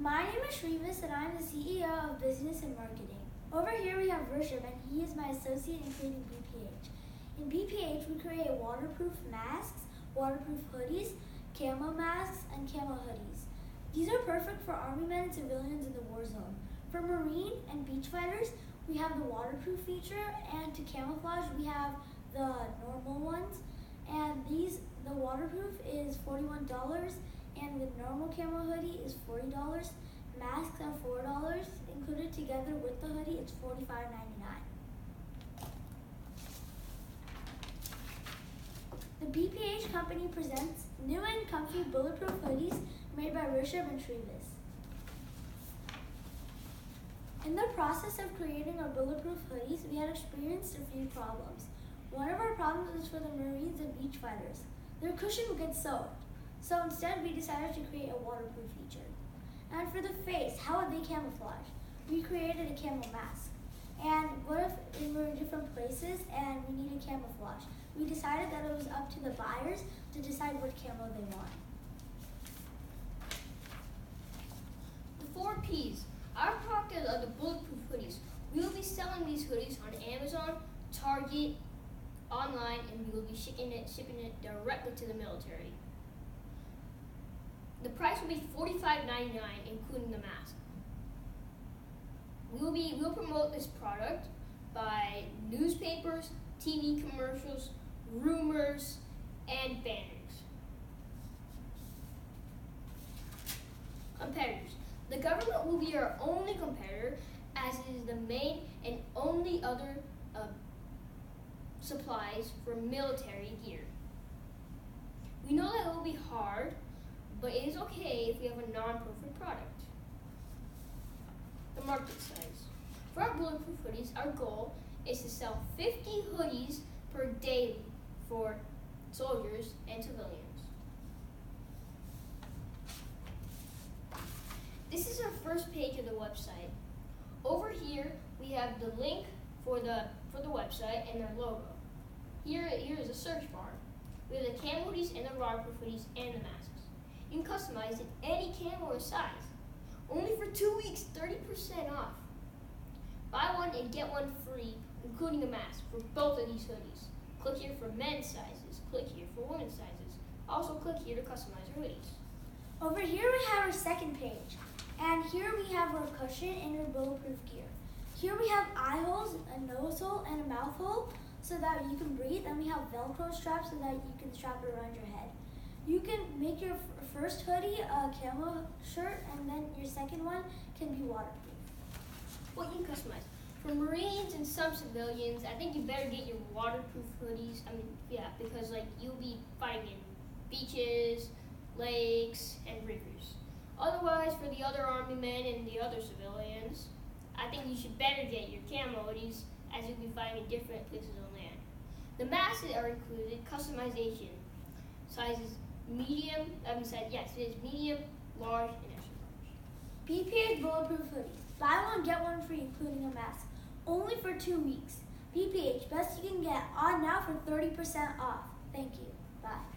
My name is Shrivas and I'm the CEO of Business and Marketing. Over here we have Rishabh and he is my associate in creating BPH. In BPH we create waterproof masks, waterproof hoodies, camo masks, and camo hoodies. These are perfect for Army men and civilians in the war zone. For Marine and beach fighters, we have the waterproof feature, and to camouflage we have the normal ones. And the waterproof is $41, and the normal camo hoodie is $40. Masks are $4. Included together with the hoodie, it's $45.99. The BPH company presents new and comfy bulletproof hoodies made by Rishabh and Shrivas. In the process of creating our bulletproof hoodies, we had experienced a few problems. One of our problems was for the Marines and beach fighters. Their cushion would get soaked, so instead we decided to create a waterproof feature. And for the face, how would they camouflage? We created a camo mask. And what if we were in different places and we needed camouflage? We decided that it was up to the buyers to decide what camo they want. The 4 Ps. Our product are the bulletproof hoodies. We will be selling these hoodies on Amazon, Target, online, and we will be shipping it directly to the military. The price will be $45.99, including the mask. We'll promote this product by newspapers, TV commercials, rumors, and banners. Competitors. The government will be our only competitor, as it is the main and only other supplies for military gear. We know that it will be hard, but it is okay if we have a non-perfect product. The market size. For our bulletproof hoodies, our goal is to sell 50 hoodies per day for soldiers and civilians. This is our first page of the website. Over here, we have the link for the website and their logo. Here is a search bar. We have the camo hoodies and the waterproof hoodies and the masks. You can customize it any camo or size. Only for 2 weeks, 30% off. Buy one and get one free, including a mask for both of these hoodies. Click here for men's sizes. Click here for women's sizes. Also click here to customize your hoodies. Over here we have our second page. And here we have our cushion and our bulletproof gear. Here we have eye holes, a nose hole, and a mouth hole so that you can breathe. And we have Velcro straps so that you can strap it around your head. You can make your first hoodie a camo shirt, and then your second one can be waterproof. What you can customize. For Marines and some civilians, I think you better get your waterproof hoodies. Because you'll be fighting in beaches, lakes, and rivers. Otherwise, for the other Army men and the other civilians, I think you should better get your camo hoodies, as you'll be fighting in different places on land. The masks are included customization. Sizes medium, it is medium, large, and extra large. BPH bulletproof hoodies. Buy one, get one free, including a mask. Only for 2 weeks. BPH, best you can get on now for 30% off. Thank you. Bye.